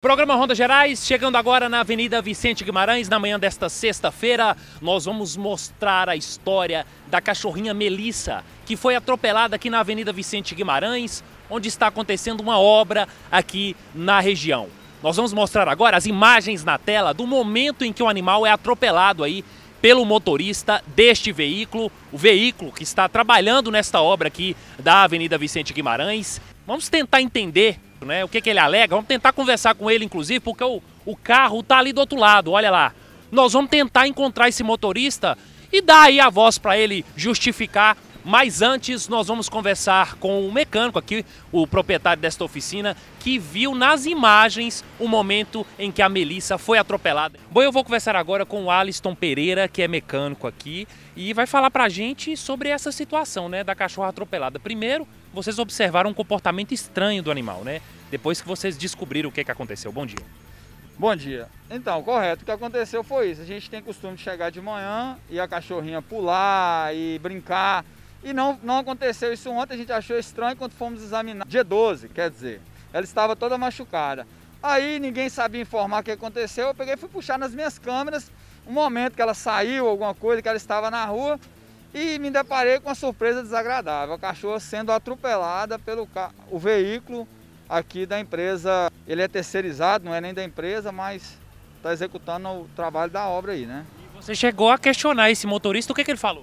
Programa Rondas Gerais, chegando agora na Avenida Vicente Guimarães, na manhã desta sexta-feira, nós vamos mostrar a história da cachorrinha Melissa, que foi atropelada aqui na Avenida Vicente Guimarães, onde está acontecendo uma obra aqui na região. Nós vamos mostrar agora as imagens na tela do momento em que o animal é atropelado aí pelo motorista deste veículo, o veículo que está trabalhando nesta obra aqui da Avenida Vicente Guimarães. Vamos tentar entender, né, o que ele alega, vamos tentar conversar com ele, inclusive, porque o carro está ali do outro lado, olha lá. Nós vamos tentar encontrar esse motorista e dar aí a voz para ele justificar, mas antes nós vamos conversar com o mecânico aqui, o proprietário desta oficina, que viu nas imagens o momento em que a Melissa foi atropelada. Bom, eu vou conversar agora com o Aliston Pereira, que é mecânico aqui, e vai falar pra gente sobre essa situação, né, da cachorra atropelada. Primeiro, vocês observaram um comportamento estranho do animal, né? Depois que vocês descobriram o que aconteceu. Bom dia. Bom dia. Então, correto, o que aconteceu foi isso. A gente tem costume de chegar de manhã e a cachorrinha pular e brincar. E não aconteceu isso ontem, a gente achou estranho quando fomos examinar. Dia 12, quer dizer, ela estava toda machucada. Aí ninguém sabia informar o que aconteceu, eu peguei e fui puxar nas minhas câmeras um momento que ela saiu, alguma coisa, que ela estava na rua. E me deparei com uma surpresa desagradável, a cachorra sendo atropelada pelo o veículo aqui da empresa. Ele é terceirizado, não é nem da empresa, mas está executando o trabalho da obra aí, né? E você chegou a questionar esse motorista, o que ele falou?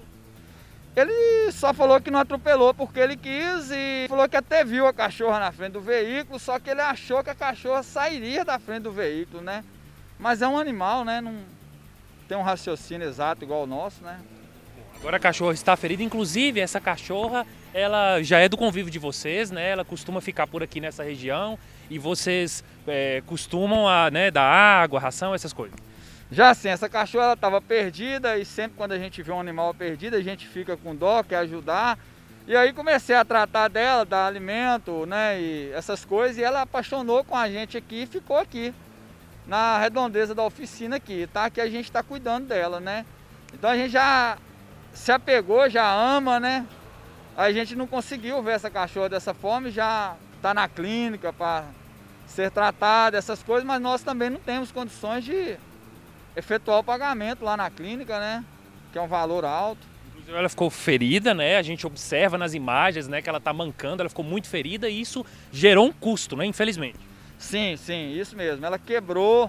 Ele só falou que não atropelou porque ele quis e falou que até viu a cachorra na frente do veículo, só que ele achou que a cachorra sairia da frente do veículo, né? Mas é um animal, né? Não tem um raciocínio exato igual o nosso, né? Agora a cachorra está ferida, inclusive essa cachorra, ela já é do convívio de vocês, né? Ela costuma ficar por aqui nessa região e vocês costumam né, dar água, ração, essas coisas. Já sim, essa cachorra ela estava perdida e sempre quando a gente vê um animal perdido, a gente fica com dó, quer ajudar. E aí comecei a tratar dela, dar alimento, né, e essas coisas, e ela apaixonou com a gente aqui e ficou aqui, na redondeza da oficina aqui, tá? Que a gente está cuidando dela, né? Então a gente já se apegou, já ama, né? A gente não conseguiu ver essa cachorra dessa forma, já está na clínica para ser tratada, essas coisas, mas nós também não temos condições de efetuar o pagamento lá na clínica, né? Que é um valor alto. Inclusive ela ficou ferida, né? A gente observa nas imagens, né, que ela está mancando, ela ficou muito ferida e isso gerou um custo, né? Infelizmente. Sim, sim, isso mesmo. Ela quebrou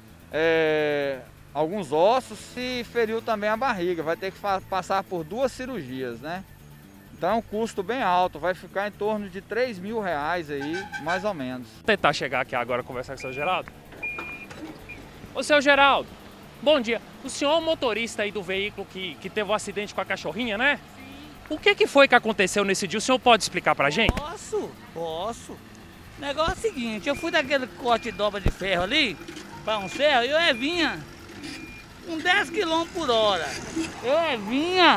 alguns ossos e feriu também a barriga. Vai ter que passar por 2 cirurgias, né? Então é um custo bem alto, vai ficar em torno de R$3.000 aí, mais ou menos. Vou tentar chegar aqui agora e conversar com o seu Geraldo. Ô, seu Geraldo, bom dia. O senhor é o motorista aí do veículo que teve um acidente com a cachorrinha, né? Sim. O que foi que aconteceu nesse dia? O senhor pode explicar pra gente? Posso. O negócio é o seguinte, eu fui daquele corte de dobra de ferro ali, para um ferro, e eu vinha com 10 km por hora. Eu vinha,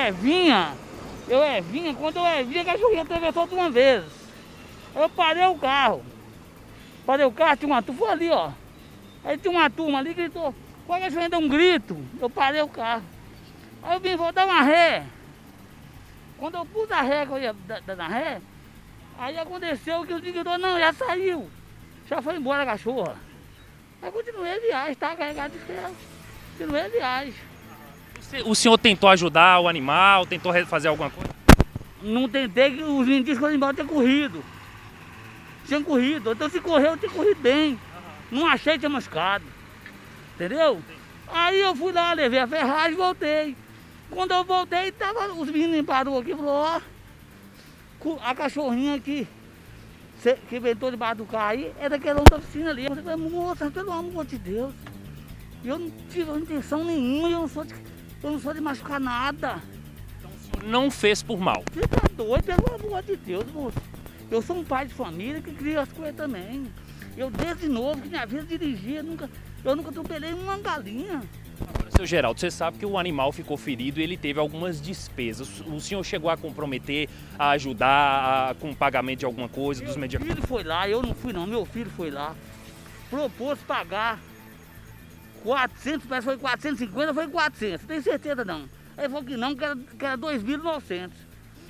quando eu vinha, a cachorrinha atravessou de uma vez. Eu parei o carro, tinha uma turma, foi ali, ó. Aí tinha uma turma ali que gritou, quando a cachorrinha deu um grito, eu parei o carro. Aí eu vim, vou dar uma ré. Quando eu pus a ré, que eu ia dar na ré, aí aconteceu que o diretor, não, já saiu. Já foi embora a cachorra. Aí continuei a viagem, estava carregado de ferro. Continuei a viagem. O senhor tentou ajudar o animal, tentou fazer alguma coisa? Não tentei, que os indícios que o animal tinha corrido. Então se correu, eu tinha corrido bem. Não achei que tinha machucado. Entendeu? Aí eu fui lá, levei a ferragem e voltei. Quando eu voltei, os meninos pararam aqui e falaram, ó, a cachorrinha que inventou debaixo do carro aí é daquela outra oficina ali. Eu falei, moça, pelo amor de Deus, eu não tive intenção nenhuma, eu não sou de machucar nada. Então o senhor não fez por mal? Você tá doido, pelo amor de Deus, moço. Eu sou um pai de família que cria as coisas também. Eu desde novo, que minha vida dirigia, eu nunca atropelei uma galinha. Agora, seu Geraldo, você sabe que o animal ficou ferido e ele teve algumas despesas. O senhor chegou a comprometer, a ajudar com o pagamento de alguma coisa, dos medicamentos? Meu filho foi lá, eu não fui não, meu filho foi lá. Propôs pagar 400, parece que foi 450, foi 400, tem certeza não. Ele falou que não, que era 2.900.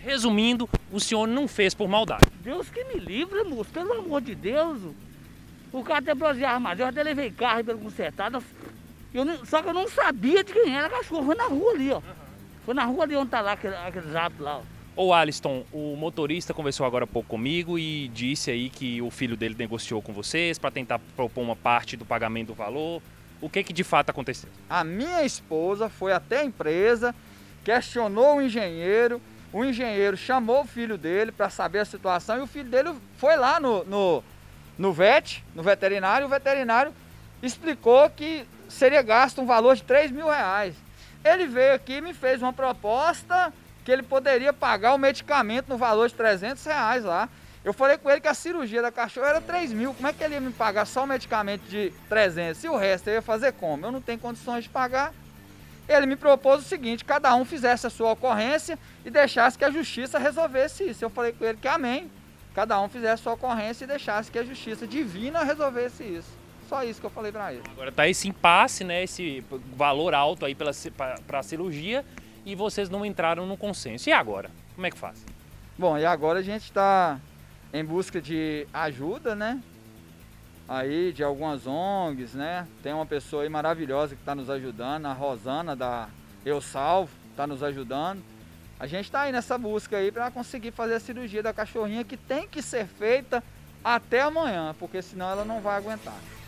Resumindo, o senhor não fez por maldade? Deus que me livre, moço, pelo amor de Deus. O carro até produzia armadilha, eu até levei carro para ele consertar. Só que eu não sabia de quem era a cachorra, foi na rua ali, ó. Foi na rua ali onde tá lá, aquele jato lá, ó. Ô Alisson, o motorista conversou agora há pouco comigo e disse aí que o filho dele negociou com vocês para tentar propor uma parte do pagamento do valor. O que de fato aconteceu? A minha esposa foi até a empresa, questionou o engenheiro chamou o filho dele para saber a situação e o filho dele foi lá no veterinário, o veterinário explicou que seria gasto um valor de R$3.000. Ele veio aqui e me fez uma proposta que ele poderia pagar o medicamento no valor de R$300 lá. Eu falei com ele que a cirurgia da cachorra era 3.000, como é que ele ia me pagar só o medicamento de 300? E o resto eu ia fazer como? Eu não tenho condições de pagar. Ele me propôs o seguinte, cada um fizesse a sua ocorrência e deixasse que a justiça resolvesse isso. Eu falei com ele que amém, cada um fizesse a sua ocorrência e deixasse que a justiça divina resolvesse isso. Só isso que eu falei para ele. Agora tá esse impasse, né, esse valor alto aí para a cirurgia e vocês não entraram no consenso. E agora? Como é que faz? Bom, e agora a gente está em busca de ajuda, né? Aí de algumas ONGs, né? Tem uma pessoa aí maravilhosa que está nos ajudando, a Rosana da Eu Salvo, está nos ajudando. A gente está aí nessa busca aí para conseguir fazer a cirurgia da cachorrinha que tem que ser feita até amanhã, porque senão ela não vai aguentar.